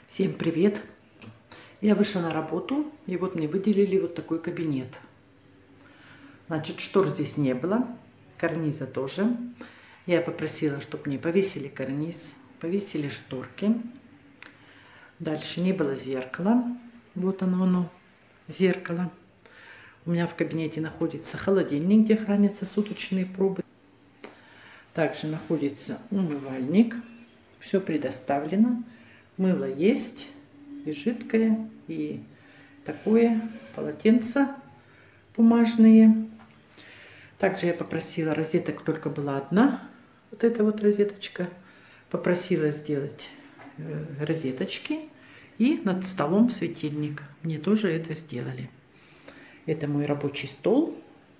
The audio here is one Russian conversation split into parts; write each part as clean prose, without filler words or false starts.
Всем привет! Я вышла на работу, и вот мне выделили вот такой кабинет. Значит, штор здесь не было, карниза тоже. Я попросила, чтобы мне повесили карниз, повесили шторки. Дальше не было зеркала. Вот оно, зеркало. У меня в кабинете находится холодильник, где хранятся суточные пробы. Также находится умывальник. Все предоставлено. Мыло есть, и жидкое, и такое, полотенца бумажные. Также я попросила розеток, только была одна, вот эта вот розеточка. Попросила сделать розеточки и над столом светильник. Мне тоже это сделали. Это мой рабочий стол.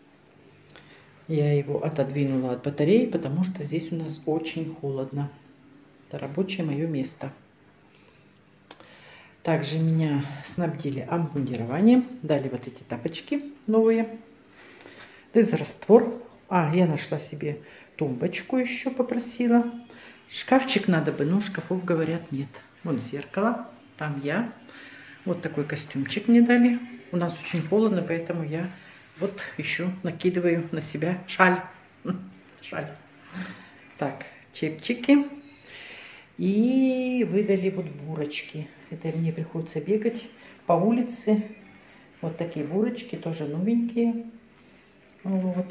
Я его отодвинула от батареи, потому что здесь у нас очень холодно. Это рабочее мое место. Также меня снабдили обмундированием. Дали вот эти тапочки новые. Дезраствор. Я нашла себе тумбочку еще попросила. Шкафчик надо бы, но шкафов, говорят, нет. Вот зеркало. Там я. Вот такой костюмчик мне дали. У нас очень холодно, поэтому я вот еще накидываю на себя шаль. Шаль. Так, чепчики. И выдали вот бурочки. Это мне приходится бегать по улице. Вот такие бурочки, тоже новенькие. Вот.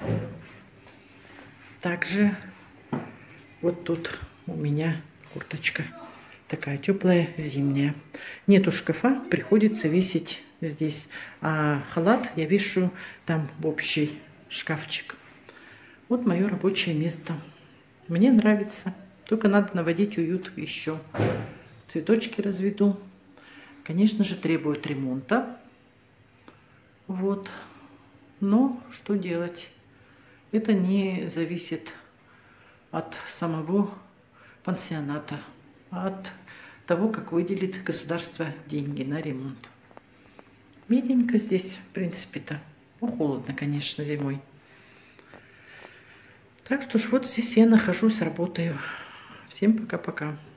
Также вот тут у меня курточка такая теплая, зимняя. Нету шкафа, приходится весить здесь. А халат я вешу там в общий шкафчик. Вот мое рабочее место. Мне нравится. Только надо наводить уют еще. Цветочки разведу. Конечно же, требует ремонта. Вот. Но что делать? Это не зависит от самого пансионата, а от того, как выделит государство деньги на ремонт. Миленько здесь, в принципе-то. Ну, холодно, конечно, зимой. Так что ж, вот здесь я нахожусь, работаю. Всем пока-пока.